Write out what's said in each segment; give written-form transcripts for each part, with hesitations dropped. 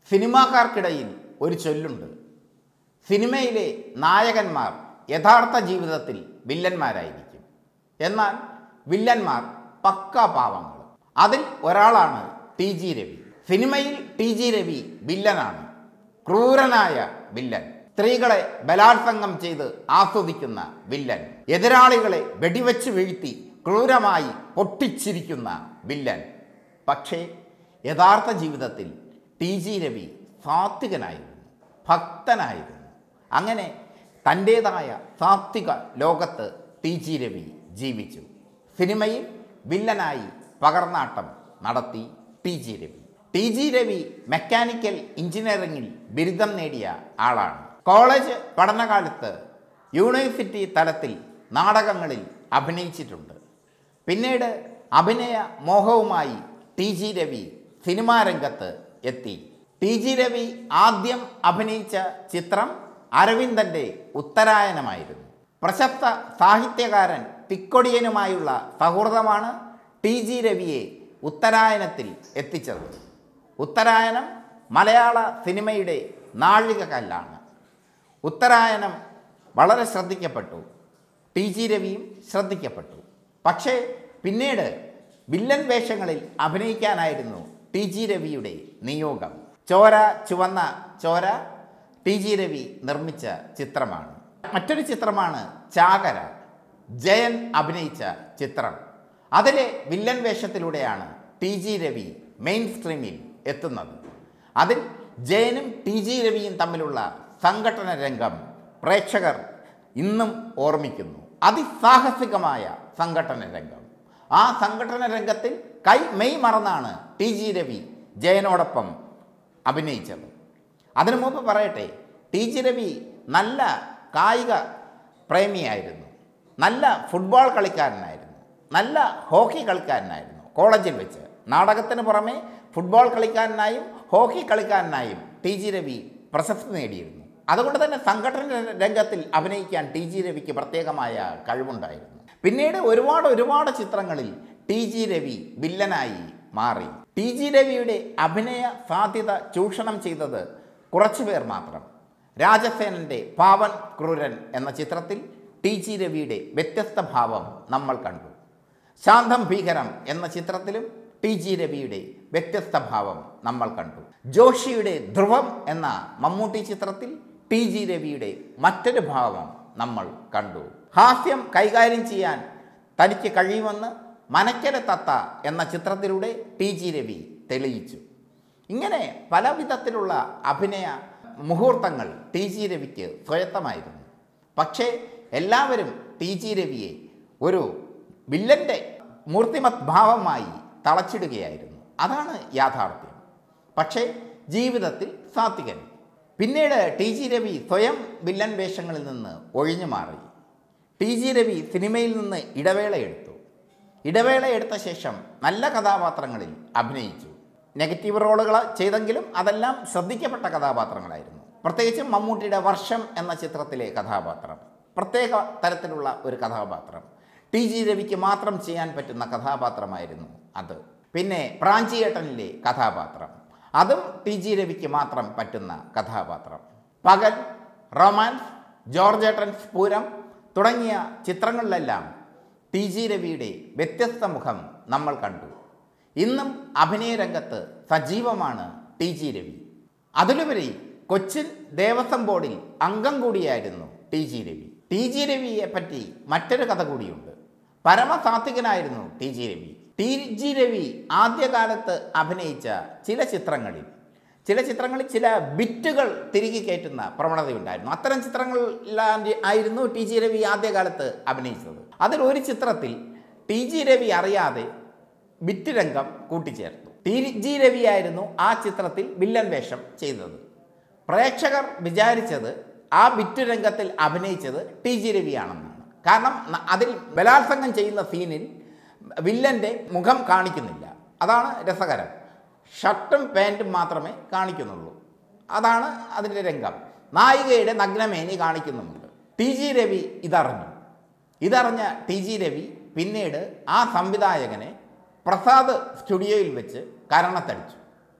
സിനിമാക്കാർക്കിടയിൽ ഒരു ചൊല്ലുണ്ട്. സിനിമയിലെ നായകന്മാർ യഥാർത്ഥ ജീവിതത്തിൽ വില്ലന്മാരായിരിക്കും. എന്നാൽ വില്ലന്മാർ പക്കാ പാവങ്ങൾ. അതിൽ ഒരാളാണ് ടി ജി രവി. സിനിമയിൽ ടി ജി രവി വില്ലനാണ്, ക്രൂരനായ വില്ലൻ. സ്ത്രീകളെ ബലാത്സംഗം ചെയ്ത് ആസ്വദിക്കുന്ന വില്ലൻ. എതിരാളികളെ വെടിവെച്ച് വീഴ്ത്തി ക്രൂരമായി പൊട്ടിച്ചിരിക്കുന്ന വില്ലൻ. പക്ഷേ യഥാർത്ഥ ജീവിതത്തിൽ ടി ജി രവി സാത്വികനായിരുന്നു, ഭക്തനായിരുന്നു. അങ്ങനെ തൻ്റേതായ സാത്വിക ലോകത്ത് ടി ജി രവി ജീവിച്ചു. സിനിമയിൽ വില്ലനായി പകർന്നാട്ടം നടത്തി T G Ravi. T G Ravi mechanical എഞ്ചിനീയറിംഗിൽ ബിരുദം നേടിയ ആളാണ്. കോളേജ് പഠനകാലത്ത് യൂണിവേഴ്സിറ്റി തലത്തിൽ നാടകങ്ങളിൽ അഭിനയിച്ചിട്ടുണ്ട്. പിന്നീട് അഭിനയ മോഹവുമായി ടി ജി രവി സിനിമാ രംഗത്ത് എത്തി. ടി ജി രവി ആദ്യം അഭിനയിച്ച ചിത്രം അരവിന്ദൻ്റെ ഉത്തരായനമായിരുന്നു. പ്രശസ്ത സാഹിത്യകാരൻ തിക്കൊടിയനുമായുള്ള സൗഹൃദമാണ് ടി ജി രവിയെ ഉത്തരായനത്തിൽ എത്തിച്ചത്. ഉത്തരായനം മലയാള സിനിമയുടെ നാഴികക്കല്ലാണ്. ഉത്തരായനം വളരെ ശ്രദ്ധിക്കപ്പെട്ടു, ടി ജി രവിയും ശ്രദ്ധിക്കപ്പെട്ടു. പക്ഷേ പിന്നീട് വില്ലൻ വേഷങ്ങളിൽ അഭിനയിക്കാനായിരുന്നു ടി ജി രവിയുടെ നിയോഗം. ചോര ചുവന്ന ചോര ടി ജി രവി നിർമ്മിച്ച ചിത്രമാണ്. മറ്റൊരു ചിത്രമാണ് ചാകര, ജയൻ അഭിനയിച്ച ചിത്രം. അതിലെ വില്ലൻ വേഷത്തിലൂടെയാണ് ടി ജി രവി മെയിൻ സ്ട്രീമിൽ എത്തുന്നത്. അതിൽ ജയനും ടി ജി രവിയും തമ്മിലുള്ള സംഘട്ടന രംഗം പ്രേക്ഷകർ ഇന്നും ഓർമ്മിക്കുന്നു. അതിസാഹസികമായ സംഘട്ടന രംഗം. ആ സംഘട്ടന രംഗത്തിൽ മെയ് മറന്നാണ് ടി ജി രവി ജയനോടൊപ്പം അഭിനയിച്ചത്. അതിനു മുമ്പ് പറയട്ടെ, ടി ജി രവി നല്ല കായിക പ്രേമിയായിരുന്നു, നല്ല ഫുട്ബോൾ കളിക്കാരനായിരുന്നു, നല്ല ഹോക്കി കളിക്കാരനായിരുന്നു. കോളേജിൽ വെച്ച് നാടകത്തിന് പുറമെ ഫുട്ബോൾ കളിക്കാരനായും ഹോക്കി കളിക്കാരനായും ടി ജി രവി പ്രശസ്തി നേടിയിരുന്നു. അതുകൊണ്ട് തന്നെ സംഘടന രംഗത്തിൽ അഭിനയിക്കാൻ ടി ജി രവിക്ക് പ്രത്യേകമായ കഴിവുണ്ടായിരുന്നു. പിന്നീട് ഒരുപാട് ചിത്രങ്ങളിൽ ടി ജി രവി വില്ലനായി മാറി. ടി ജി രവിയുടെ അഭിനയ സാധ്യത ചൂഷണം ചെയ്തത് കുറച്ചുപേർ മാത്രം. രാജസേനൻ്റെ പാവൻ ക്രൂരൻ എന്ന ചിത്രത്തിൽ ടി ജി രവിയുടെ വ്യത്യസ്ത ഭാവം നമ്മൾ കണ്ടു. ശാന്തം ഭീകരം എന്ന ചിത്രത്തിലും ടി ജി രവിയുടെ വ്യത്യസ്ത ഭാവം നമ്മൾ കണ്ടു. ജോഷിയുടെ ധ്രുവം എന്ന മമ്മൂട്ടി ചിത്രത്തിൽ ടി ജി രവിയുടെ മറ്റൊരു ഭാവം നമ്മൾ കണ്ടു. ഹാസ്യം കൈകാര്യം ചെയ്യാൻ തനിക്ക് കഴിയുമെന്ന് മനക്കര തത്ത എന്ന ചിത്രത്തിലൂടെ ടി ജി രവി തെളിയിച്ചു. ഇങ്ങനെ പല വിധത്തിലുള്ള അഭിനയ മുഹൂർത്തങ്ങൾ ടി ജി രവിക്ക് സ്വയത്തമായിരുന്നു. പക്ഷേ എല്ലാവരും ടി ജി രവിയെ ഒരു വില്ലൻ്റെ മൂർത്തിമത് ഭാവമായി തളച്ചിടുകയായിരുന്നു. അതാണ് യാഥാർത്ഥ്യം. പക്ഷേ ജീവിതത്തിൽ സാത്വികൻ. പിന്നീട് ടി ജി രവി സ്വയം വില്ലൻ വേഷങ്ങളിൽ നിന്ന് ഒഴിഞ്ഞു മാറി. ടി ജി രവി സിനിമയിൽ നിന്ന് ഇടവേള എടുത്ത ശേഷം നല്ല കഥാപാത്രങ്ങളിൽ അഭിനയിച്ചു. നെഗറ്റീവ് റോളുകൾ ചെയ്തെങ്കിലും അതെല്ലാം ശ്രദ്ധിക്കപ്പെട്ട കഥാപാത്രങ്ങളായിരുന്നു. പ്രത്യേകിച്ചും മമ്മൂട്ടിയുടെ വർഷം എന്ന ചിത്രത്തിലെ കഥാപാത്രം പ്രത്യേക തരത്തിലുള്ള ഒരു കഥാപാത്രം. ടി ജി രവിക്ക് മാത്രം ചെയ്യാൻ പറ്റുന്ന കഥാപാത്രമായിരുന്നു അത്. പിന്നെ പ്രാഞ്ചിയേട്ടനിലെ കഥാപാത്രം, അതും ടി ജി രവിക്ക് മാത്രം പറ്റുന്ന കഥാപാത്രം. പകൽ, റൊമാൻസ്, ജോർജേട്ടൻ സ്ഫൂരം തുടങ്ങിയ ചിത്രങ്ങളിലെല്ലാം ടി ജി രവിയുടെ വ്യത്യസ്ത മുഖം നമ്മൾ കണ്ടു. ഇന്നും അഭിനയ രംഗത്ത് സജീവമാണ് ടി ജി രവി. അതിലുപരി കൊച്ചിൻ ദേവസ്വം ബോർഡിൽ അംഗം കൂടിയായിരുന്നു T G Ravi. T G രവിയെ പറ്റി മറ്റൊരു കഥ കൂടിയുണ്ട്. പരമസാത്വികനായിരുന്നു T G Ravi. T G Ravi ആദ്യകാലത്ത് അഭിനയിച്ച ചില ചിത്രങ്ങളിൽ ചില ബിറ്റുകൾ തിരികെ കയറ്റുന്ന പ്രവണതയുണ്ടായിരുന്നു. അത്തരം ചിത്രങ്ങളിലാണ് ആയിരുന്നു ടി ജി രവി ആദ്യകാലത്ത് അഭിനയിച്ചത്. അതിൽ ഒരു ചിത്രത്തിൽ ടി ജി രവി അറിയാതെ ബിറ്റ് രംഗം കൂട്ടിച്ചേർത്തു. ടി ജി രവിയായിരുന്നു ആ ചിത്രത്തിൽ വില്ലൻ വേഷം ചെയ്തത്. പ്രേക്ഷകർ വിചാരിച്ചത് ആ ബിറ്റ് രംഗത്തിൽ അഭിനയിച്ചത് ടി ജി രവിയാണെന്നാണ്. കാരണം അതിൽ ബലാത്സംഗം ചെയ്യുന്ന സീനിൽ വില്ലൻ്റെ മുഖം കാണിക്കുന്നില്ല. അതാണ് രസകരം. ഷർട്ടും പാൻറ്റും മാത്രമേ കാണിക്കുന്നുള്ളൂ. അതാണ് അതിൻ്റെ രംഗം. നായികയുടെ നഗ്നമേനി കാണിക്കുന്നുമുണ്ട്. ടി ജി രവി ഇതറിഞ്ഞ ടി ജി രവി പിന്നീട് ആ സംവിധായകനെ പ്രസാദ് സ്റ്റുഡിയോയിൽ വെച്ച് കരണത്തടിച്ചു.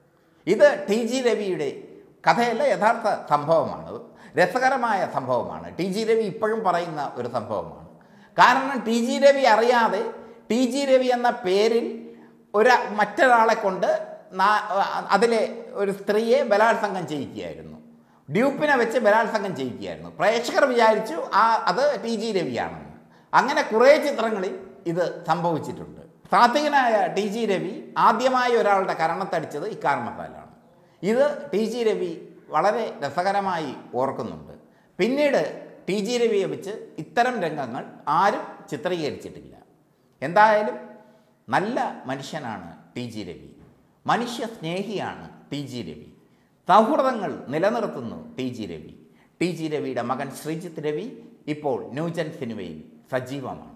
ഇത് ടി ജി രവിയുടെ കഥയല്ല, യഥാർത്ഥ സംഭവമാണ്, രസകരമായ സംഭവമാണ്. ടി ജി രവി ഇപ്പോഴും പറയുന്ന ഒരു സംഭവമാണ്. കാരണം ടി ജി രവി അറിയാതെ ടി ജി രവി എന്ന പേരിൽ മറ്റൊരാളെ കൊണ്ട് അതിലെ ഒരു സ്ത്രീയെ ബലാത്സംഗം ചെയ്യിക്കുകയായിരുന്നു. ഡ്യൂപ്പിനെ വെച്ച് ബലാത്സംഗം ചെയ്യിക്കുകയായിരുന്നു. പ്രേക്ഷകർ വിചാരിച്ചു അത് ടി ജി രവിയാണെന്ന്. അങ്ങനെ കുറേ ചിത്രങ്ങളിൽ ഇത് സംഭവിച്ചിട്ടുണ്ട്. സാത്വികനായ ടി ജി രവി ആദ്യമായി ഒരാളുടെ കരണത്തടിച്ചത് ഇക്കാരണത്താലാണ്. ഇത് ടി ജി രവി വളരെ രസകരമായി ഓർക്കുന്നുണ്ട്. പിന്നീട് ടി ജി രവിയെ വെച്ച് ഇത്തരം രംഗങ്ങൾ ആരും ചിത്രീകരിച്ചിട്ടില്ല. എന്തായാലും നല്ല മനുഷ്യനാണ് ടി ജി രവി, മനുഷ്യ സ്നേഹിയാണ് ടി ജി രവി, സൗഹൃദങ്ങൾ നിലനിർത്തുന്നു T G Ravi. T G രവിയുടെ മകൻ ശ്രീജിത്ത് രവി ഇപ്പോൾ ന്യൂജൻ സിനിമയിൽ സജീവമാണ്.